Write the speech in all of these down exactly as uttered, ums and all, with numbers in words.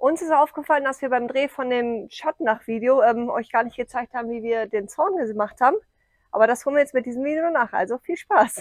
Uns ist aufgefallen, dass wir beim Dreh von dem Schottnach-Video ähm, euch gar nicht gezeigt haben, wie wir den Zaun gemacht haben. Aber das holen wir jetzt mit diesem Video nach. Also viel Spaß!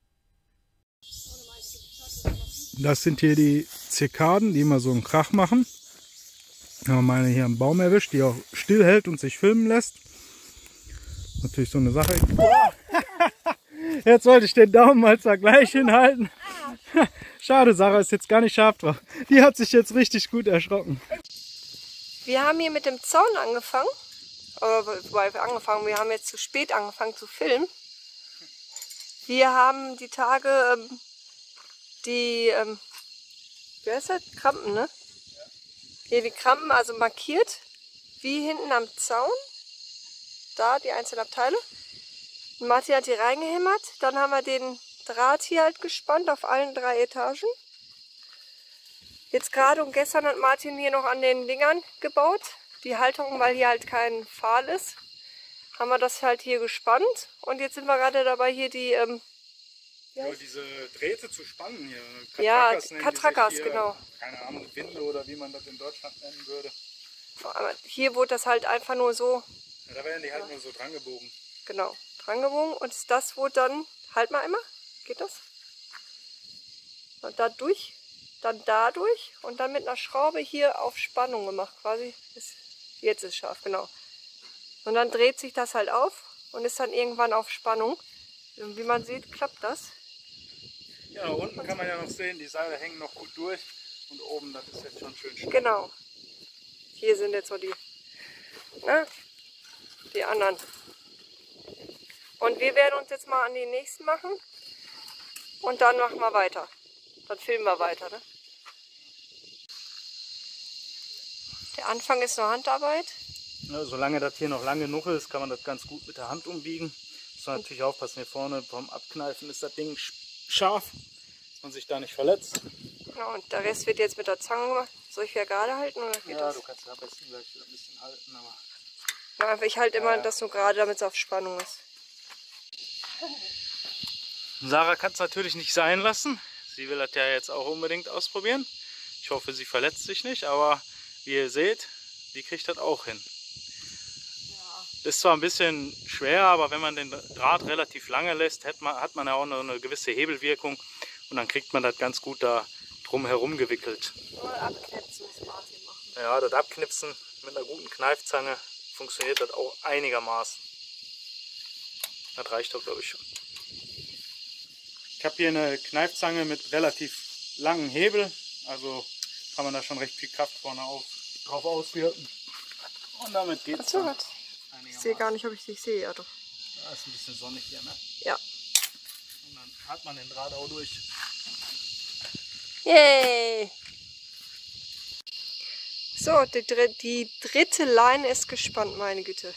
Das sind hier die Zikaden, die immer so einen Krach machen. Wir haben eine hier am Baum erwischt, die auch stillhält und sich filmen lässt. Natürlich so eine Sache. Jetzt wollte ich den Daumen mal gleich hinhalten. Schade, Sarah ist jetzt gar nicht scharf drauf. Die hat sich jetzt richtig gut erschrocken. Wir haben hier mit dem Zaun angefangen. Oder wobei wir angefangen, wir haben jetzt zu spät angefangen zu filmen. Wir haben die Tage ähm, die, ähm, wie heißt das? Krampen, ne? Ja. Hier die Krampen also markiert, wie hinten am Zaun. Da die einzelnen Abteile. Und Martin hat die reingehämmert. Dann haben wir den Draht hier halt gespannt auf allen drei Etagen. Jetzt gerade und gestern hat Martin hier noch an den Dingern gebaut. Die Halterung, weil hier halt kein Pfahl ist, haben wir das halt hier gespannt. Und jetzt sind wir gerade dabei, hier die ähm, ja, diese Drähte zu spannen hier. Katrakas, ja, Katrakas, genau. Keine Ahnung, Windel oder wie man das in Deutschland nennen würde. Hier wurde das halt einfach nur so. Ja, da werden die halt ja. nur so dran gebogen. Genau, dran gebogen. Und das wurde dann, halt mal einmal, geht das? Und da durch, dann da durch und dann mit einer Schraube hier auf Spannung gemacht quasi. Ist, jetzt ist scharf, genau. Und dann dreht sich das halt auf und ist dann irgendwann auf Spannung. Und wie man sieht, klappt das. Ja, unten kann man ja noch sehen, die Seile hängen noch gut durch. Und oben, das ist jetzt schon schön stark. Genau. Hier sind jetzt so die, ne, die anderen. Und wir werden uns jetzt mal an die nächsten machen. Und dann machen wir weiter. Dann filmen wir weiter, ne? Der Anfang ist nur Handarbeit. Ja, solange das hier noch lang genug ist, kann man das ganz gut mit der Hand umbiegen. Muss man natürlich aufpassen, hier vorne beim Abkneifen ist das Ding scharf, dass man sich da nicht verletzt. Ja, und der Rest wird jetzt mit der Zange gemacht. Soll ich wieder gerade halten oder geht ja, das? Du kannst ja am besten gleich ein bisschen halten. Aber ja, ich halte immer ja, ja. das nur gerade, damit es auf Spannung ist. Sarah kann es natürlich nicht sein lassen. Sie will das ja jetzt auch unbedingt ausprobieren. Ich hoffe, sie verletzt sich nicht, aber wie ihr seht, die kriegt das auch hin. Ja. Ist zwar ein bisschen schwer, aber wenn man den Draht relativ lange lässt, hat man, hat man ja auch noch eine gewisse Hebelwirkung und dann kriegt man das ganz gut da drum herum gewickelt. Nur abknipsen muss Martin machen. Ja, das Abknipsen mit einer guten Kneifzange funktioniert das auch einigermaßen. Das reicht doch, glaube ich, schon. Ich habe hier eine Kneifzange mit relativ langen Hebel, also kann man da schon recht viel Kraft vorne auf, drauf auswirken. Und damit geht es. Ich sehe gar nicht, ob ich dich sehe. Ja, doch. Ja, ist ein bisschen sonnig hier, ne? Ja. Und dann hat man den Draht auch durch. Yay! So, die, die dritte Leine ist gespannt, meine Güte.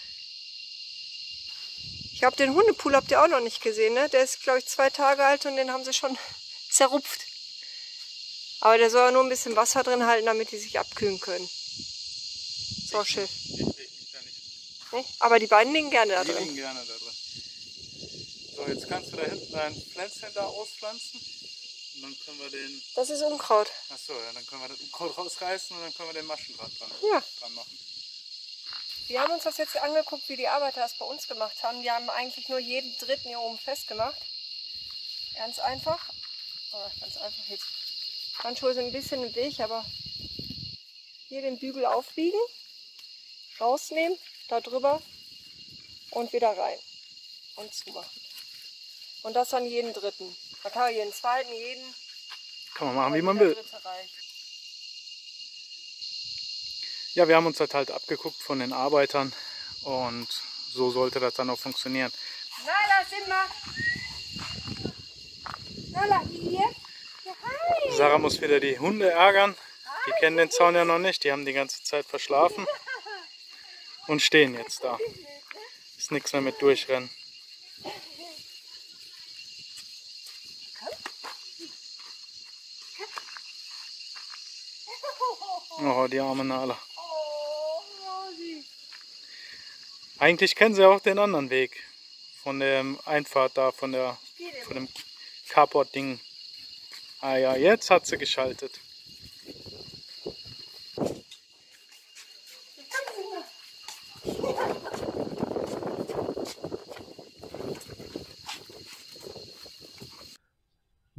Ich glaube, den Hundepool habt ihr auch noch nicht gesehen, ne? Der ist, glaube ich, zwei Tage alt und den haben sie schon zerrupft. Aber der soll ja nur ein bisschen Wasser drin halten, damit die sich abkühlen können. So schön. Ich lege mich da nicht. Nee? Aber die beiden liegen gerne da die drin. liegen gerne da drin. So, jetzt kannst du da hinten dein Pflänzchen da auspflanzen. Und dann können wir den... Das ist Unkraut. Achso, ja, dann können wir das Unkraut rausreißen und dann können wir den Maschendraht dran, ja. dran machen. Wir haben uns das jetzt angeguckt, wie die Arbeiter das bei uns gemacht haben. Die haben eigentlich nur jeden dritten hier oben festgemacht. Ganz einfach. Oh, ganz einfach jetzt. Handschuhe sind ein bisschen im Weg, aber hier den Bügel aufbiegen, rausnehmen, da drüber und wieder rein und zumachen. Und das dann jeden dritten. Man kann jeden zweiten, jeden. Kann man machen, wie man will. Ja, wir haben uns das halt abgeguckt von den Arbeitern und so sollte das dann auch funktionieren. Na, da sind wir. Na, hier. Ja, hi. Sarah muss wieder die Hunde ärgern. Die kennen den Zaun ja noch nicht, die haben die ganze Zeit verschlafen und stehen jetzt da. Ist nichts mehr mit durchrennen. Oh, die arme Nala. Eigentlich kennen sie auch den anderen Weg. Von der Einfahrt da, von, der, von dem Carport-Ding. Ah ja, jetzt hat sie geschaltet.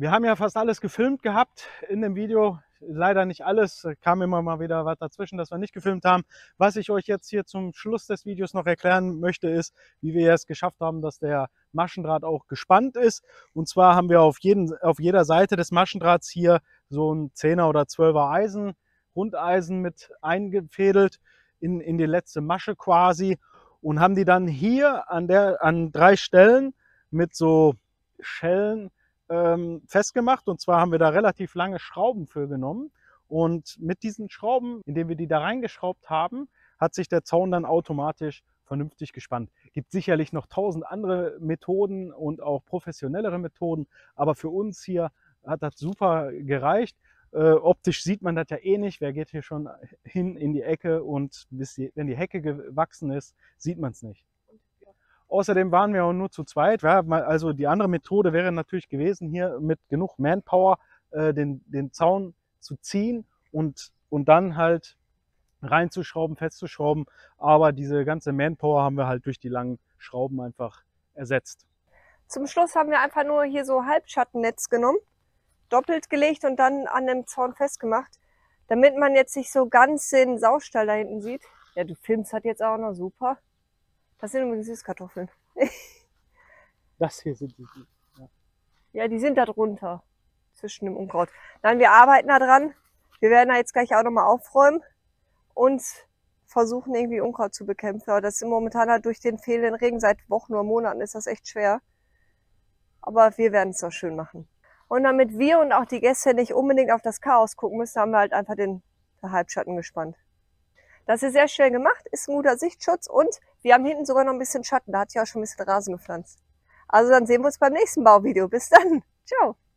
Wir haben ja fast alles gefilmt gehabt in dem Video. Leider nicht alles, kam immer mal wieder was dazwischen, das wir nicht gefilmt haben. Was ich euch jetzt hier zum Schluss des Videos noch erklären möchte, ist, wie wir es geschafft haben, dass der Maschendraht auch gespannt ist. Und zwar haben wir auf, jeden, auf jeder Seite des Maschendrahts hier so ein zehner oder zwölfer Eisen, Rundeisen mit eingefädelt in, in die letzte Masche quasi und haben die dann hier an, der, an drei Stellen mit so Schellen festgemacht, und zwar haben wir da relativ lange Schrauben für genommen, und mit diesen Schrauben, indem wir die da reingeschraubt haben, hat sich der Zaun dann automatisch vernünftig gespannt. Gibt sicherlich noch tausend andere Methoden und auch professionellere Methoden, aber für uns hier hat das super gereicht. Äh, optisch sieht man das ja eh nicht, wer geht hier schon hin in die Ecke, und bis die, wenn die Hecke gewachsen ist, sieht man es nicht. Außerdem waren wir auch nur zu zweit. Ja, also die andere Methode wäre natürlich gewesen, hier mit genug Manpower äh, den, den Zaun zu ziehen und, und dann halt reinzuschrauben, festzuschrauben. Aber diese ganze Manpower haben wir halt durch die langen Schrauben einfach ersetzt. Zum Schluss haben wir einfach nur hier so Halbschattennetz genommen, doppelt gelegt und dann an dem Zaun festgemacht, damit man jetzt nicht so ganz den Saustall da hinten sieht. Ja, du filmst halt jetzt auch noch super. Das sind übrigens Süßkartoffeln. Das hier sind die. Ja. Ja, die sind da drunter, zwischen dem Unkraut. Nein, wir arbeiten da dran. Wir werden da jetzt gleich auch nochmal aufräumen und versuchen irgendwie Unkraut zu bekämpfen. Aber das ist momentan halt durch den fehlenden Regen seit Wochen oder Monaten ist das echt schwer. Aber wir werden es doch schön machen. Und damit wir und auch die Gäste nicht unbedingt auf das Chaos gucken müssen, haben wir halt einfach den Halbschatten gespannt. Das ist sehr schön gemacht, ist ein guter Sichtschutz, und wir haben hinten sogar noch ein bisschen Schatten. Da hat ja auch schon ein bisschen Rasen gepflanzt. Also dann sehen wir uns beim nächsten Bauvideo. Bis dann. Ciao.